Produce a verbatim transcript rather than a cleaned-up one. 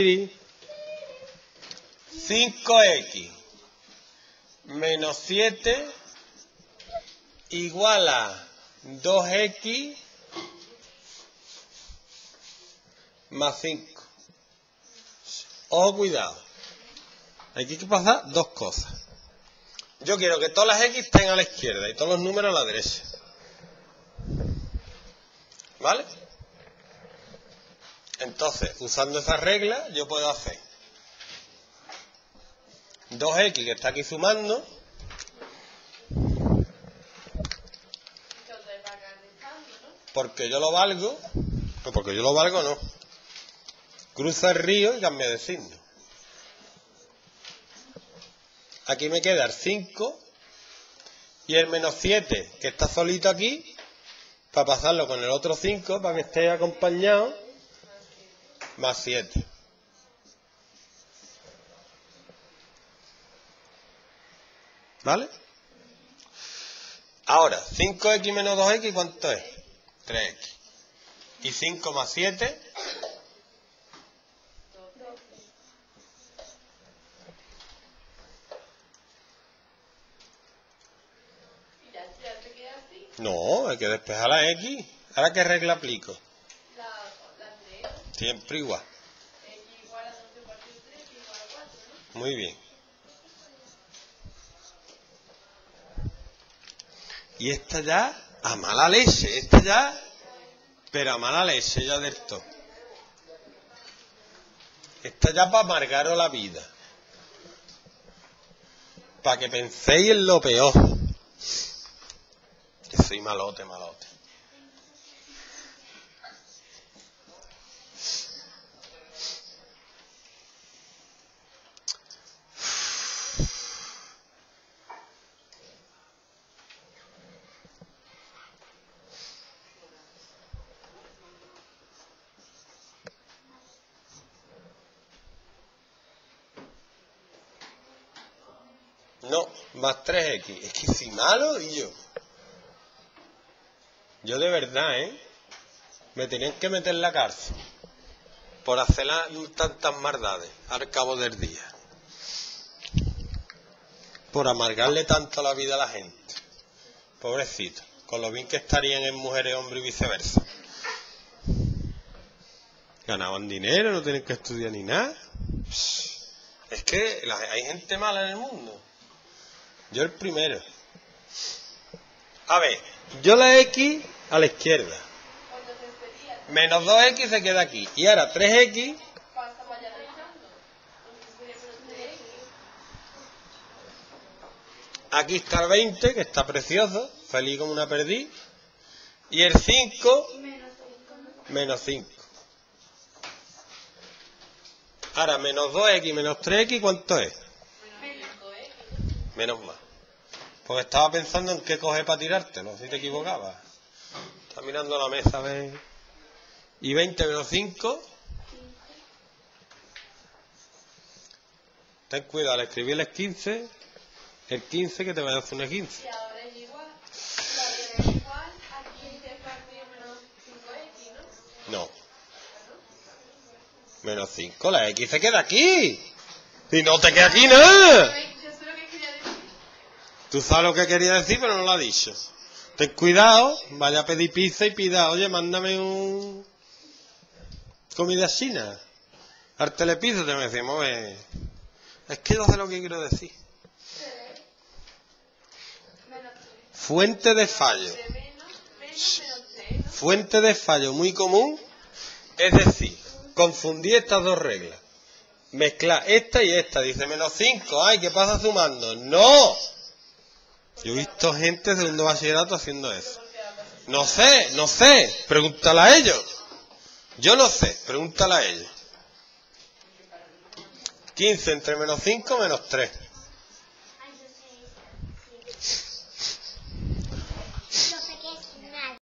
cinco equis menos siete igual a dos equis más cinco. Ojo, cuidado. Aquí hay que pasar dos cosas. Yo quiero que todas las x estén a la izquierda y todos los números a la derecha. ¿Vale? Entonces, usando esa regla, yo puedo hacer dos equis que está aquí sumando. Porque yo lo valgo. No, porque yo lo valgo no. Cruza el río y cambia de signo. Aquí me queda el cinco y el menos siete, que está solito aquí, para pasarlo con el otro cinco, para que esté acompañado, más siete. ¿Vale? Ahora, cinco equis menos dos equis, ¿cuánto es? tres equis. ¿Y cinco más siete? No, hay que despejar la X. ¿Ahora qué regla aplico? La, la tres. Siempre igual. X igual a doce partido tres, X igual a cuatro, ¿no? Muy bien. Y esta ya, a mala leche, esta ya, pero a mala leche ya del todo. Esta ya para amargaros la vida. Para que penséis en lo peor. Que soy malote, malote. No, más tres equis. Es que soy malo y yo. Yo de verdad, ¿eh? Me tenían que meter en la cárcel por hacer la, tantas maldades al cabo del día. Por amargarle tanto la vida a la gente. Pobrecito. Con lo bien que estarían en mujeres, hombres y viceversa. Ganaban dinero, no tienen que estudiar ni nada. Es que la, hay gente mala en el mundo. Yo el primero. A ver, yo la X a la izquierda. Menos dos equis se queda aquí. Y ahora tres equis. Aquí está el veinte, que está precioso. Feliz como una perdiz. Y el cinco. Menos cinco. Ahora, menos dos equis menos tres equis, ¿cuánto es? Menos más. Porque estaba pensando en qué coger para tirártelo, si te equivocabas. Estás mirando la mesa, ¿ves? Y veinte menos cinco. Ten cuidado al escribirles quince. El quince que te vaya a hacer una quince. Y ahora es igual. La es igual a quince partido menos cinco equis, ¿no? No. Menos cinco. La X se queda aquí. Y no te queda aquí nada. Yo sé lo que quería decir. Tú sabes lo que quería decir, pero no lo ha dicho. Ten cuidado, vaya a pedir pizza y pida, oye, mándame un comida china. Al telepiso te me decimos, eh, es que no sé lo que quiero decir. Fuente de fallo. Fuente de fallo muy común, es decir, confundir estas dos reglas. Mezclar esta y esta. Dice menos cinco, ay, ¿qué pasa sumando? ¡No! Yo he visto gente de segundo bachillerato haciendo eso. No sé, no sé, pregúntale a ellos. Yo no sé, pregúntale a ellos. quince entre menos cinco menos tres.